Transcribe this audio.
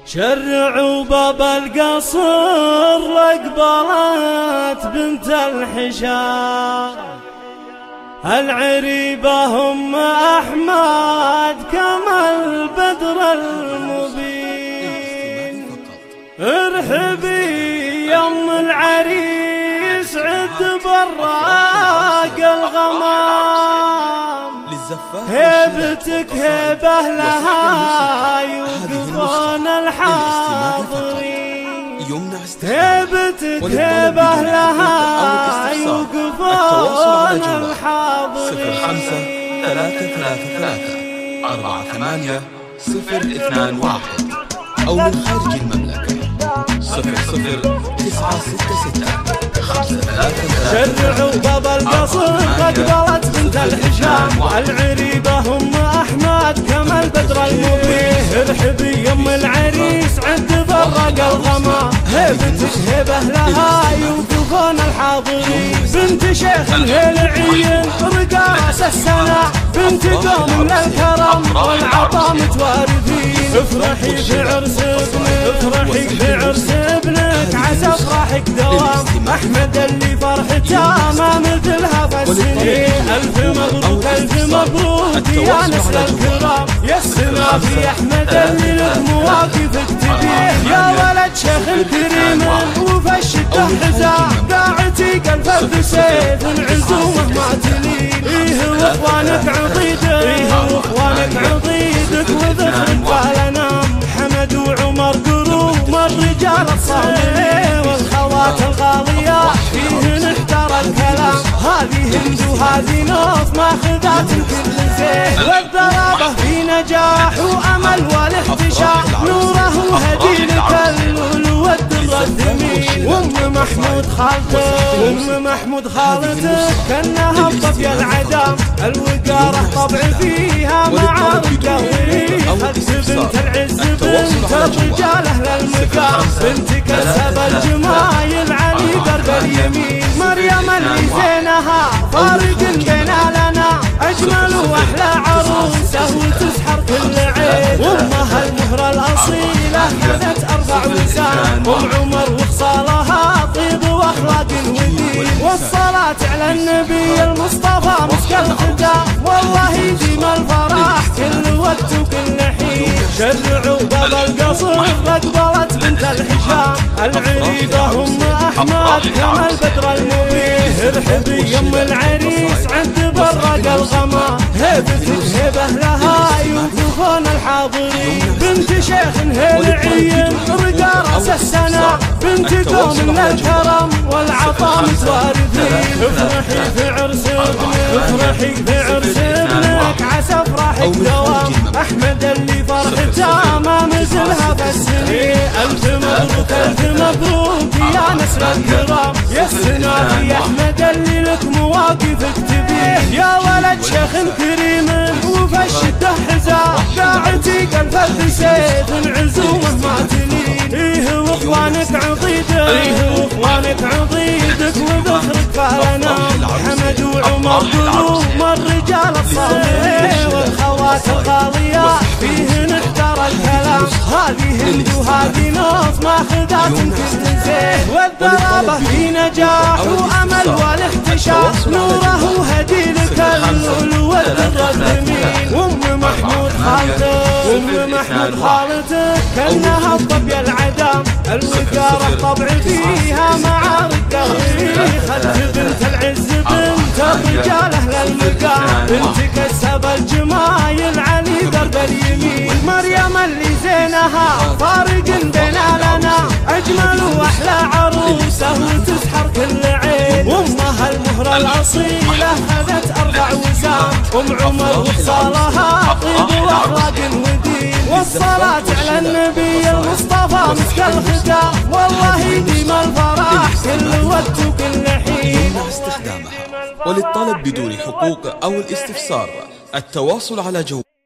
شرعوا باب القصر لقبلت بنت الحشام، العريبة هم أحمد كما البدر المبين. ارحبي يم العريس عد براق الغمام، هيبتك هيبة لها يوقفون الحاضرين، هيبتك هيبة لها يوقفون الحاضرين. 05-333-480-021 أو من خارج المملكة 00966-533. شرعوا باب القصر قبلت بنت الحشام، العريبة هم أحمد كما البدر المبين. ارحبي يم العريس عند برق الغمام، هيبتك هيبة لها يوقفون الحاضرين. بنت شيخ الهلعين رقاص السنة، بنت قوم للكرم والعطا متوارثين. افرحي في عرس ابنك، افرحي في عرس ابنك، عسى افراحك دوام. احمد اللي فرحته ما مثلها فالسنين. الف مبروك الف مبروك يا نسل الكرام، يا السنا في احمد اللي لك مواقفك تبيه. يا ولد شيخ الكريم وفي الشده حزام، داعتي قلب بسيف العزومه ما تلين. ايه واخوانك عضيدك، ايه واخوانك عضيدك وذكرك بالانام. حمد وعمر قروم الرجال الصالحين، والخوات الغاليات فيهن احترى الكلام. هذه هند وهذه نوف ماخذات الكل زين، والضرابه في نجاح وامل والاحتشام. نوره هدي لك اللؤلؤ والدر الثمين. وام محمود خالتك، ام محمود خالتك كانها الطفيه العدام. الوقاره طبع فيها معارك قوي، خذت بنت العز بنت الرجال اهل المكان. بنتك السبا الجمايل علي درب اليمين. مريم اللي زينها فارق بينا لنا، اجمل واحلى عروسه وتسحر كل عين. وامها المهره الاصيله خذت 4 وسام. ام عمر وخصالها طيب واخلاق ودين، والصلاه على النبي المصطفى مسك الختام. والله يديم الفرح كل وقت وكل حين. شرعوا باب القصر قبلت بنت الحشام، العريبة هم أحمد كما البدر المبين. ارحبي يم العريس عند برق الغمام، هيبتك هيبة لها يوقفون الحاضرين. بنت شيخ هلعين رقاص السنة، بنت قوم للكرم والعطا متوارثين. افرحي في عرس ابنك، افرحي في عرس ابنك، عسى افراحك دوام. احمد اللي فرحته ما مثلها بالسنين. الف مبروك الف مبروك يا نسل الكرام، يا السنا في احمد اللي لك مواقفك تبيه. يا ولد شيخ كريم وفي الشده حزام، داعتي قلب بسيف العزومه ما تلين. ايه واخوانك عضيدك، ايه واخوانك عضيدك وذكرك بالانام. حمد وعمر قلوب الرجال الصالحين، والخوات الغاليات فيهن احترى الكلام. هذه هند وهذه نوف ماخذات كل زين، والضرابه في نجاح وامل والاحتشام. نوره هدي لك اللؤلؤ والدر الثمين. وام محمود خالتك، ام محمود خالتك كانها الطفيه العدام. الوقاره طبع فيها معارك قوي، خذت بنت العز بنت الرجال اهل المكان. بنتك السبا الجمايل علي درب اليمين. مريم اللي زينها فارق بينا لنا، اجمل واحلى عروسه وتسحر كل عين. وامها المهره الاصيله خذت 4 وسام. ام عمر وخصالها طيب واخلاق ودين، والصلاه على النبي المصطفى مسك الختام. والله يديم الفرح كل وقت وكل حين. استخدامها وللطلب بدون حقوق أو الاستفسار التواصل على جوال